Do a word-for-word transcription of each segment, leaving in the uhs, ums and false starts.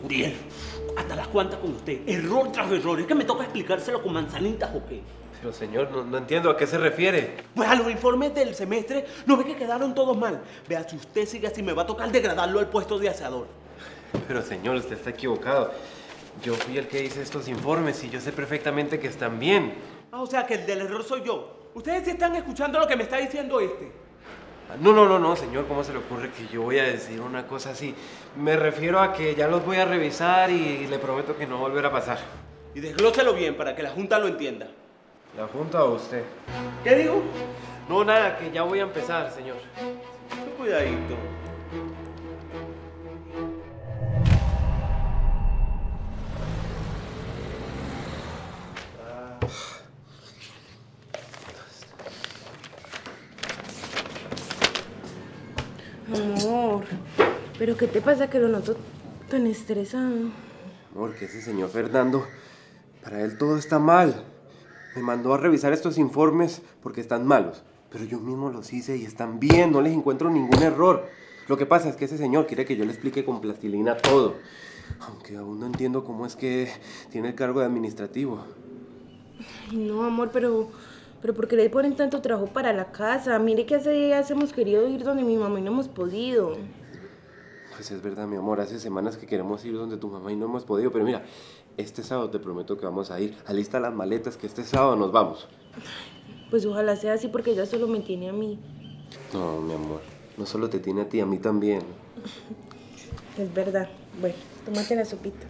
Uriel, hasta las cuantas con usted. Error tras error. ¿Es que me toca explicárselo con manzanitas o qué? Pero señor, no, no entiendo a qué se refiere. Pues a los informes del semestre, ¿no ve que quedaron todos mal? Vea, si usted sigue así, me va a tocar degradarlo al puesto de aseador. Pero señor, usted está equivocado. Yo fui el que hice estos informes y yo sé perfectamente que están bien. Ah, o sea que el del error soy yo. Ustedes sí están escuchando lo que me está diciendo este. No, no, no, no, señor, ¿cómo se le ocurre que yo voy a decir una cosa así? Me refiero a que ya los voy a revisar y le prometo que no volverá a pasar. Y desglóselo bien para que la Junta lo entienda. ¿La Junta o usted? ¿Qué digo? No, nada, que ya voy a empezar, señor. Cuidadito. Amor, ¿pero qué te pasa que lo noto tan estresado? Amor, que ese señor Fernando, para él todo está mal. Me mandó a revisar estos informes porque están malos. Pero yo mismo los hice y están bien, no les encuentro ningún error. Lo que pasa es que ese señor quiere que yo le explique con plastilina todo. Aunque aún no entiendo cómo es que tiene el cargo de administrativo. Ay, no, amor, pero... Pero ¿por qué le ponen tanto trabajo para la casa? Mire que hace días hemos querido ir donde mi mamá y no hemos podido. Pues es verdad, mi amor, hace semanas que queremos ir donde tu mamá y no hemos podido. Pero mira, este sábado te prometo que vamos a ir. Alista las maletas que este sábado nos vamos. Pues ojalá sea así porque ella solo me tiene a mí. No, mi amor, no solo te tiene a ti, a mí también. Es verdad. Bueno, tómate la sopita.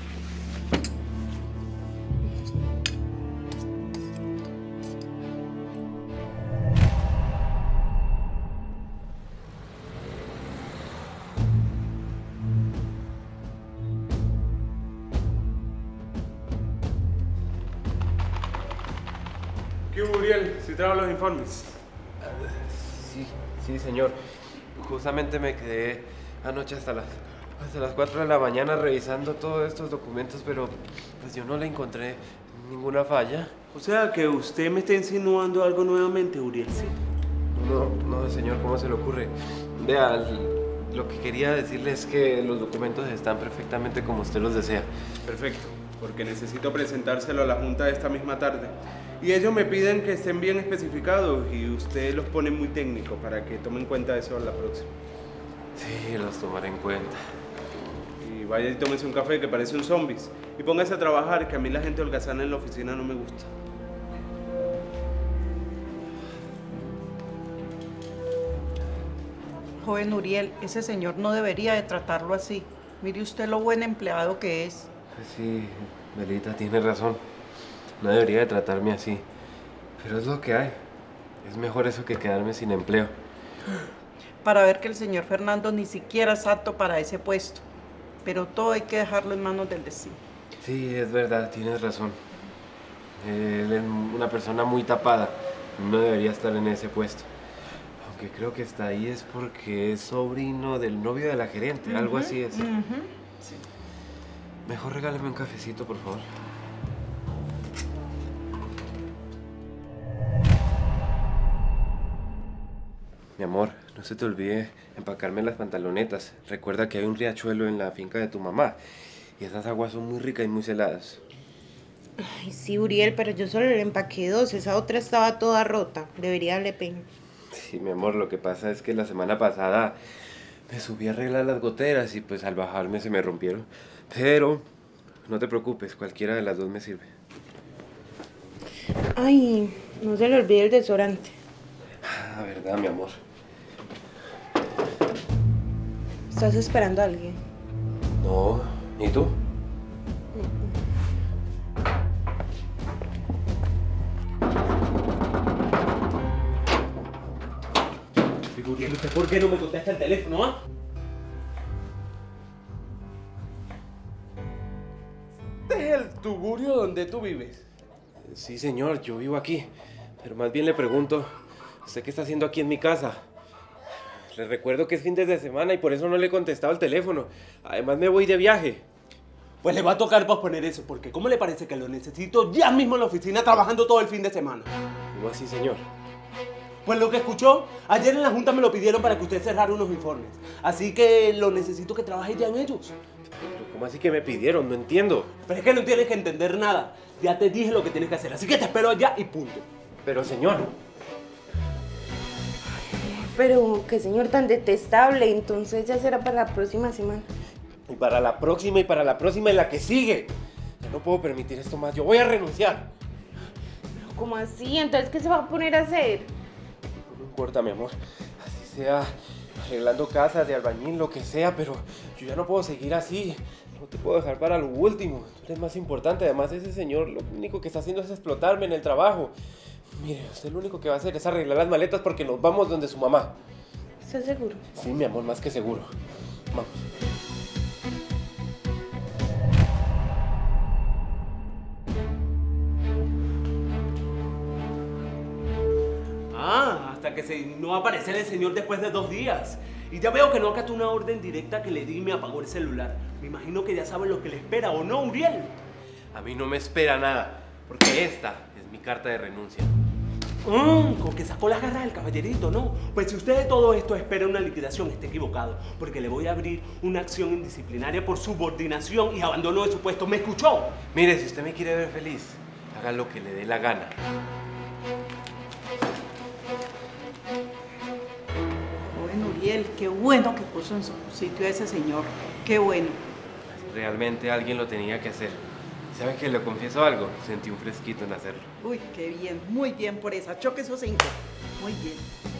¿Qué hubo, Uriel? ¿Sí trajo los informes? Sí, sí, señor. Justamente me quedé anoche hasta las, hasta las cuatro de la mañana revisando todos estos documentos, pero pues yo no le encontré ninguna falla. O sea que usted me está insinuando algo nuevamente, Uriel. Sí. No, no, señor, ¿cómo se le ocurre? Vea, lo que quería decirle es que los documentos están perfectamente como usted los desea. Perfecto, porque necesito presentárselo a la Junta esta misma tarde. Y ellos me piden que estén bien especificados y usted los pone muy técnicos para que tomen en cuenta eso a la próxima. Sí, los tomaré en cuenta. Y vaya y tómese un café que parece un zombies. Y póngase a trabajar, que a mí la gente holgazana en la oficina no me gusta. Joven Uriel, ese señor no debería de tratarlo así. Mire usted lo buen empleado que es. Pues sí, Belita tiene razón. No debería de tratarme así. Pero es lo que hay. Es mejor eso que quedarme sin empleo. Para ver que el señor Fernando ni siquiera es apto para ese puesto. Pero todo hay que dejarlo en manos del destino. Sí, es verdad, tienes razón. Él es una persona muy tapada. No debería estar en ese puesto. Aunque creo que está ahí es porque es sobrino del novio de la gerente. Uh-huh, algo así es. Uh-huh. Sí. Mejor regálame un cafecito, por favor. Mi amor, no se te olvide empacarme las pantalonetas. Recuerda que hay un riachuelo en la finca de tu mamá. Y esas aguas son muy ricas y muy heladas. Ay, sí, Uriel, pero yo solo le empaqué dos. Esa otra estaba toda rota. Debería darle pena. Sí, mi amor, lo que pasa es que la semana pasada me subí a arreglar las goteras y pues al bajarme se me rompieron. Pero no te preocupes, cualquiera de las dos me sirve. Ay, no se le olvide el desodorante. Ah, verdad, mi amor. ¿Estás esperando a alguien? No, ¿y tú? Uriel, ¿usted por qué no me contesta el teléfono, ah? ¿Este es el tugurio donde tú vives? Sí, señor, yo vivo aquí. Pero más bien le pregunto, ¿usted qué está haciendo aquí en mi casa? Le recuerdo que es fin de semana y por eso no le he contestado el teléfono. Además me voy de viaje. Pues le va a tocar posponer eso, porque ¿cómo le parece que lo necesito ya mismo en la oficina trabajando todo el fin de semana? ¿Cómo así, señor? Pues lo que escuchó, ayer en la Junta me lo pidieron para que usted cerrara unos informes. Así que lo necesito que trabaje ya en ellos. Pero ¿cómo así que me pidieron? No entiendo. Pero es que no tienes que entender nada. Ya te dije lo que tienes que hacer, así que te espero allá y punto. Pero señor... Pero qué señor tan detestable, entonces ya será para la próxima semana. Y para la próxima, y para la próxima, y la que sigue. Yo no puedo permitir esto más, yo voy a renunciar. ¿Cómo así? Entonces, ¿qué se va a poner a hacer? No importa, mi amor. Así sea, arreglando casas de albañil, lo que sea, pero yo ya no puedo seguir así. No te puedo dejar para lo último. Tú eres más importante. Además, ese señor lo único que está haciendo es explotarme en el trabajo. Mire, usted lo único que va a hacer es arreglar las maletas porque nos vamos donde su mamá. ¿Estás seguro? Sí, mi amor, más que seguro. Vamos. Ah, hasta que se no aparecer el señor después de dos días. Y ya veo que no acató una orden directa que le di y me apagó el celular. Me imagino que ya sabe lo que le espera, ¿o no, Uriel? A mí no me espera nada, porque esta es mi carta de renuncia. Mmm, con que sacó las garras del caballerito, ¿no? Pues si usted de todo esto espera una liquidación, está equivocado. Porque le voy a abrir una acción indisciplinaria por subordinación y abandono de su puesto. ¿Me escuchó? Mire, si usted me quiere ver feliz, haga lo que le dé la gana. Joven Uriel, qué bueno que puso en su sitio a ese señor. Qué bueno. Realmente alguien lo tenía que hacer. ¿Saben que le confieso algo? Sentí un fresquito en hacerlo. Uy, qué bien, muy bien por esa. Choque esos cinco. Muy bien.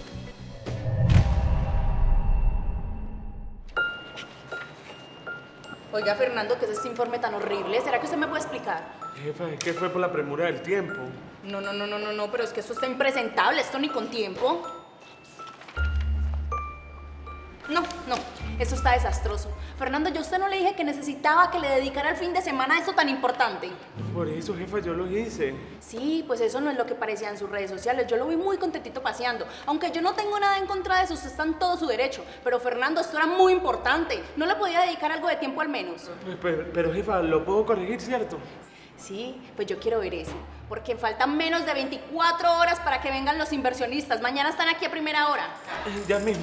Oiga, Fernando, ¿qué es este informe tan horrible? ¿Será que usted me puede explicar? Jefa, es que fue por la premura del tiempo. No, no, no, no, no, no, pero es que esto está impresentable, esto ni con tiempo. No, no, eso está desastroso. Fernando, yo a usted no le dije que necesitaba que le dedicara el fin de semana a esto tan importante. Por eso, jefa, yo lo hice. Sí, pues eso no es lo que parecía en sus redes sociales. Yo lo vi muy contentito paseando. Aunque yo no tengo nada en contra de eso, usted está en todo su derecho. Pero Fernando, esto era muy importante. ¿No le podía dedicar algo de tiempo al menos? Pues, pero, pero, jefa, lo puedo corregir, ¿cierto? Sí, pues yo quiero ver eso. Porque faltan menos de veinticuatro horas para que vengan los inversionistas. Mañana están aquí a primera hora. Eh, ya mismo.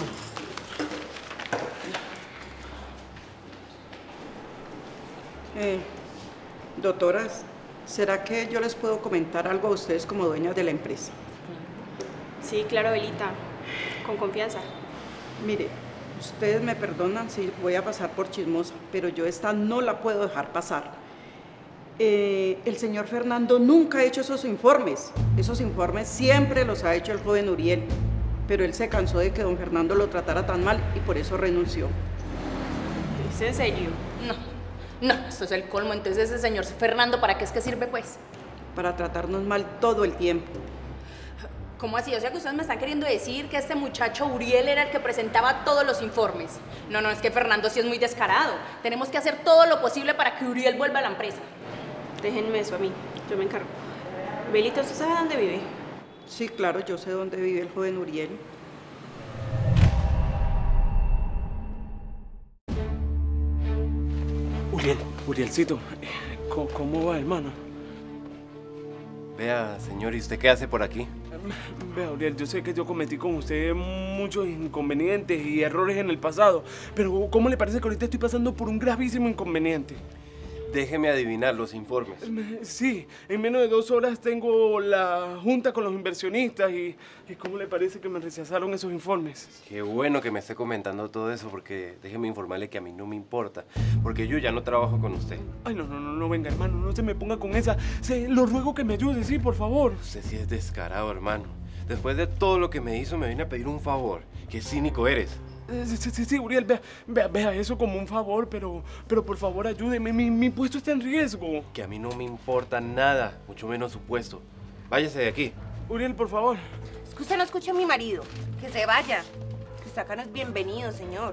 Eh, doctoras, ¿será que yo les puedo comentar algo a ustedes como dueñas de la empresa? Sí, claro, Belita, con confianza. Mire, ustedes me perdonan si voy a pasar por chismosa, pero yo esta no la puedo dejar pasar. Eh, el señor Fernando nunca ha hecho esos informes. Esos informes siempre los ha hecho el joven Uriel, pero él se cansó de que don Fernando lo tratara tan mal y por eso renunció. ¿Es en serio? No, no, esto es el colmo. Entonces ese señor Fernando, ¿para qué es que sirve, pues? Para tratarnos mal todo el tiempo. ¿Cómo así? O sea que ustedes me están queriendo decir que este muchacho Uriel era el que presentaba todos los informes. No, no, es que Fernando sí es muy descarado. Tenemos que hacer todo lo posible para que Uriel vuelva a la empresa. Déjenme eso a mí, yo me encargo. Belita, ¿usted sabe dónde vive? Sí, claro, yo sé dónde vive el joven Uriel. Uriel, Urielcito, ¿cómo, cómo va, hermano? Vea, señor, ¿y usted qué hace por aquí? Vea, Uriel, yo sé que yo cometí con usted muchos inconvenientes y errores en el pasado, pero ¿cómo le parece que ahorita estoy pasando por un gravísimo inconveniente? Déjeme adivinar los informes. Sí, en menos de dos horas tengo la junta con los inversionistas y, y ¿cómo le parece que me rechazaron esos informes? Qué bueno que me esté comentando todo eso porque déjeme informarle que a mí no me importa, porque yo ya no trabajo con usted. Ay, no, no, no, no, venga, hermano, no se me ponga con esa. Se, lo ruego que me ayude, sí, por favor. Usted sí es descarado, hermano. Después de todo lo que me hizo, me viene a pedir un favor. Qué cínico eres. Sí, sí, sí, sí, Uriel, vea, vea, vea eso como un favor, pero, pero por favor ayúdeme, mi, mi puesto está en riesgo. Que a mí no me importa nada, mucho menos su puesto. Váyase de aquí. Uriel, por favor. Es que usted no escucha a mi marido. Que se vaya. Que usted acá no es bienvenido, señor.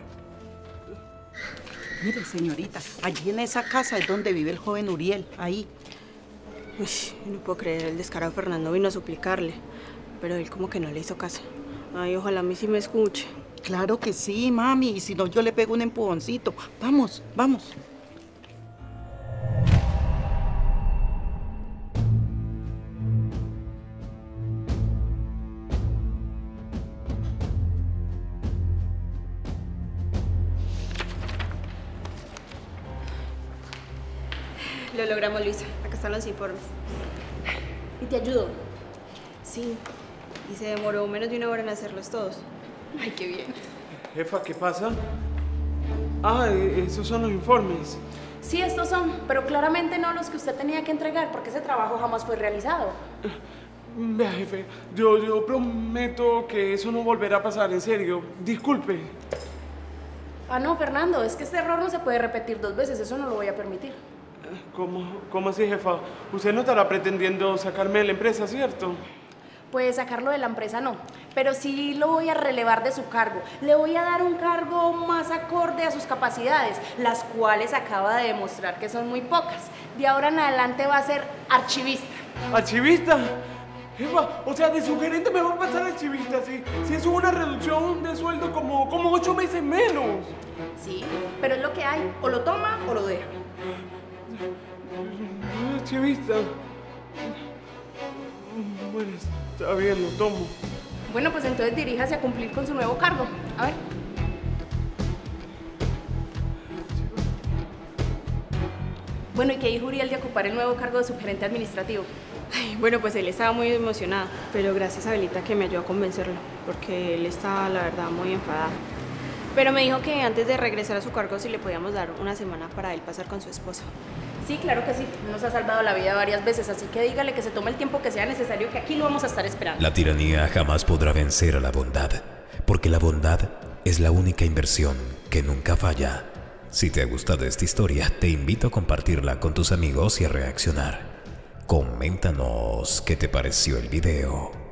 Mire, señorita, allí en esa casa es donde vive el joven Uriel, ahí. Uy, no puedo creer, el descarado Fernando vino a suplicarle, pero él como que no le hizo caso. Ay, ojalá a mí sí me escuche. Claro que sí, mami, y si no yo le pego un empujoncito. Vamos, vamos. Lo logramos, Luisa. Acá están los informes. ¿Y te ayudo? Sí. Y se demoró menos de una hora en hacerlos todos. Ay, qué bien. Jefa, ¿qué pasa? Ah, esos son los informes. Sí, estos son, pero claramente no los que usted tenía que entregar, porque ese trabajo jamás fue realizado. Vea, jefe, yo, yo prometo que eso no volverá a pasar, en serio. Disculpe. Ah, no, Fernando, es que este error no se puede repetir dos veces, eso no lo voy a permitir. ¿Cómo, cómo así, jefa? Usted no estará pretendiendo sacarme de la empresa, ¿cierto? Pues sacarlo de la empresa no, pero sí lo voy a relevar de su cargo. Le voy a dar un cargo más acorde a sus capacidades, las cuales acaba de demostrar que son muy pocas. De ahora en adelante va a ser archivista. ¿Archivista? Jefa, o sea, de su gerente me va a pasar archivista, ¿sí? Si es una reducción de sueldo como, como ocho meses menos. Sí, pero es lo que hay, o lo toma o lo deja. Archivista. Bueno, está bien, lo tomo. Bueno, pues entonces diríjase a cumplir con su nuevo cargo. A ver. Bueno, ¿y qué dijo Uriel de ocupar el nuevo cargo de subgerente administrativo? Ay, bueno, pues él estaba muy emocionado, pero gracias a Belita que me ayudó a convencerlo, porque él estaba, la verdad, muy enfadado. Pero me dijo que antes de regresar a su cargo si le podíamos dar una semana para él pasar con su esposa. Sí, claro que sí. Nos ha salvado la vida varias veces, así que dígale que se tome el tiempo que sea necesario, que aquí lo vamos a estar esperando. La tiranía jamás podrá vencer a la bondad, porque la bondad es la única inversión que nunca falla. Si te ha gustado esta historia, te invito a compartirla con tus amigos y a reaccionar. Coméntanos qué te pareció el video.